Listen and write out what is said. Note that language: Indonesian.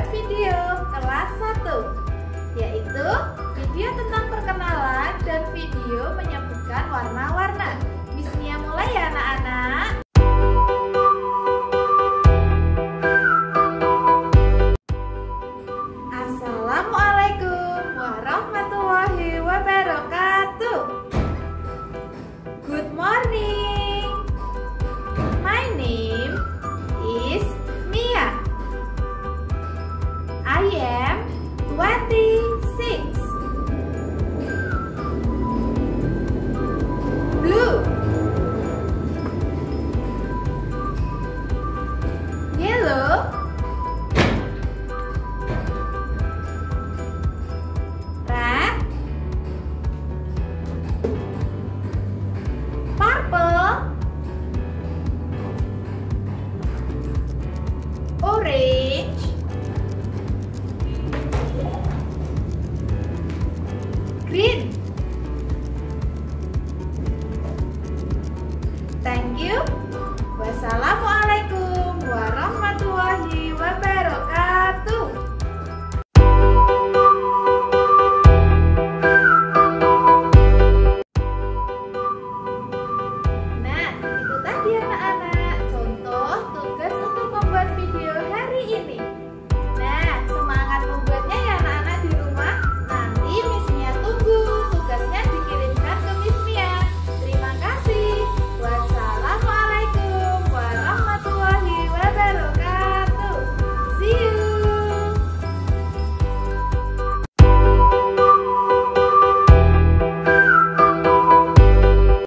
video kelas 1, yaitu video tentang perkenalan dan video menyebutkan warna-warna. Miss Mia mulai ya anak-anak. Assalamualaikum warahmatullahi wabarakatuh. Good morning. My name is Mia. I am 26. Blue, yellow, red, purple, orange, green. Thank you. Wassalamualaikum warahmatullahi wabarakatuh. Nah, itu tadi anak-anak